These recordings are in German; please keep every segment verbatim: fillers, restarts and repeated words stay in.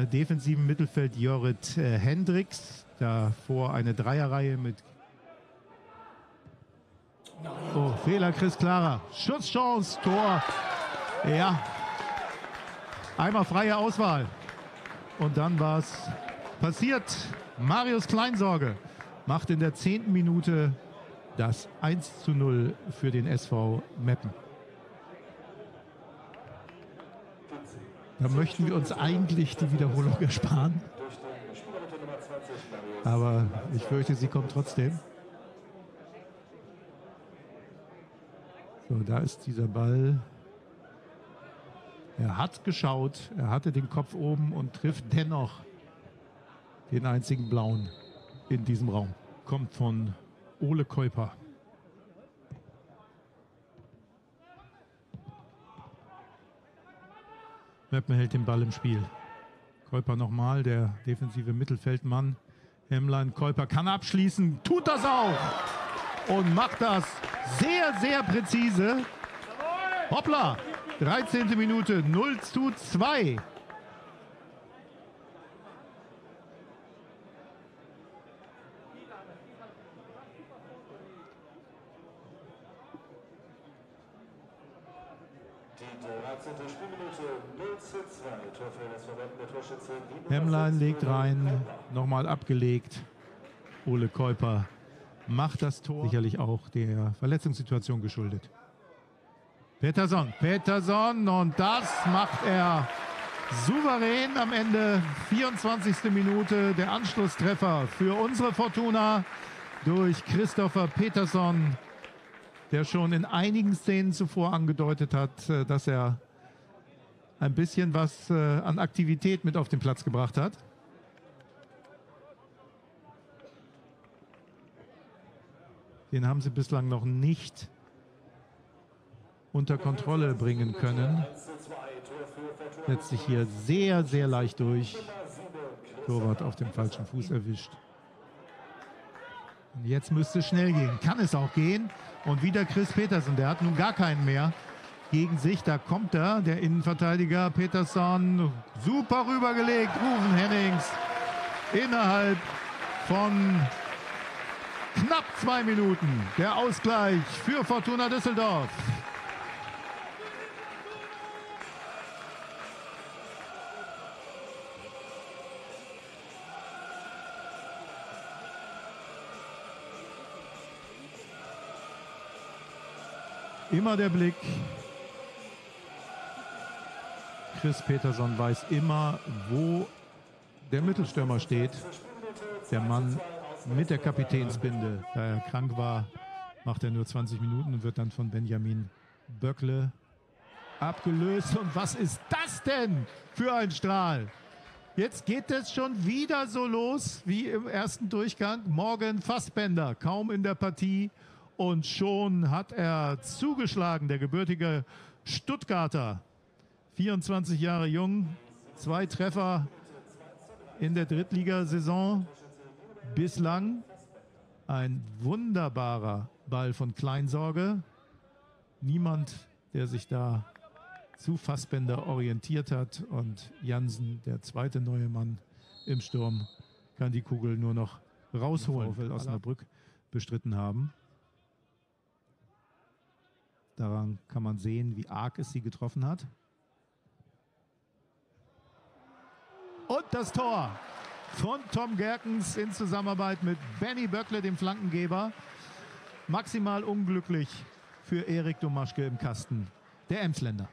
im defensiven Mittelfeld Jorrit äh, Hendricks. Davor eine Dreierreihe mit... Oh, Fehler Chris Klara. Schusschance, Tor. Ja. Einmal freie Auswahl. Und dann war es passiert. Marius Kleinsorge macht in der zehnten Minute das eins zu null für den S V Meppen. Da möchten wir uns eigentlich die Wiederholung ersparen. Aber ich fürchte, sie kommt trotzdem. So, da ist dieser Ball. Er hat geschaut, er hatte den Kopf oben und trifft dennoch den einzigen Blauen in diesem Raum. Kommt von Ole Kuiper. Meppen hält den Ball im Spiel. Kuiper nochmal, der defensive Mittelfeldmann. Hemmlein, Kuiper kann abschließen, tut das auch und macht das sehr, sehr präzise. Hoppla, dreizehnte Minute, null zu zwei. Hemmlein legt rein, nochmal abgelegt. Ole Kuiper macht das Tor. Sicherlich auch der Verletzungssituation geschuldet. Pettersson, Pettersson und das macht er souverän am Ende. vierundzwanzigste Minute, der Anschlusstreffer für unsere Fortuna durch Christopher Pettersson, der schon in einigen Szenen zuvor angedeutet hat, dass er ein bisschen was äh, an Aktivität mit auf den Platz gebracht hat. Den haben sie bislang noch nicht unter Kontrolle bringen können. Setzt sich hier sehr, sehr leicht durch. Torwart auf dem falschen Fuß erwischt. Und jetzt müsste es schnell gehen. Kann es auch gehen. Und wieder Chris Pettersson, der hat nun gar keinen mehr gegen sich. Da kommt er, der Innenverteidiger Pettersson. Super rübergelegt. Ruven Hennings innerhalb von knapp zwei Minuten. Der Ausgleich für Fortuna Düsseldorf. Immer der Blick. Chris Pettersson weiß immer, wo der Mittelstürmer steht. Der Mann mit der Kapitänsbinde. Da er krank war, macht er nur zwanzig Minuten und wird dann von Benjamin Böckle abgelöst. Und was ist das denn für ein Strahl? Jetzt geht es schon wieder so los wie im ersten Durchgang. Morgan Fassbender kaum in der Partie. Und schon hat er zugeschlagen, der gebürtige Stuttgarter. vierundzwanzig Jahre jung, zwei Treffer in der Drittligasaison bislang. Ein wunderbarer Ball von Kleinsorge. Niemand, der sich da zu Fassbender orientiert hat. Und Jansen, der zweite neue Mann im Sturm, kann die Kugel nur noch rausholen. Will Osnabrück bestritten haben. Daran kann man sehen, wie arg es sie getroffen hat. Und das Tor von Tom Gerkens in Zusammenarbeit mit Benny Böckle, dem Flankengeber. Maximal unglücklich für Erik Domaschke im Kasten, der Emsländer.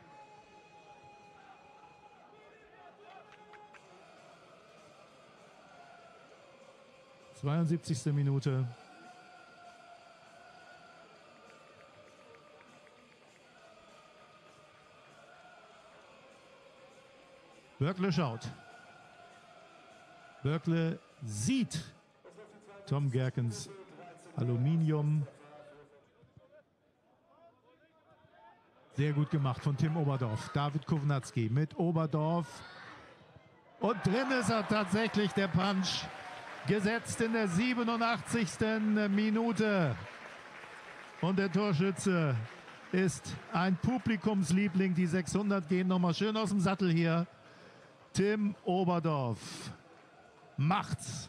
zweiundsiebzigste Minute. Böckle schaut. Böckle sieht Tom Gerkens Aluminium. Sehr gut gemacht von Tim Oberdorf. David Kovnatski mit Oberdorf. Und drin ist er tatsächlich, der Punch. Gesetzt in der siebenundachtzigsten Minute. Und der Torschütze ist ein Publikumsliebling. Die sechshundert gehen nochmal schön aus dem Sattel hier. Tim Oberdorf macht's.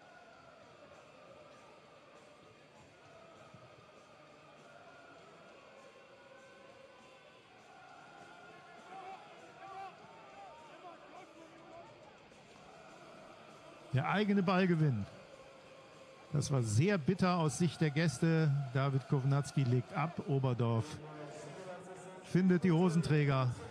Der eigene Ballgewinn. Das war sehr bitter aus Sicht der Gäste. David Kovnatski legt ab. Oberdorf findet die Hosenträger.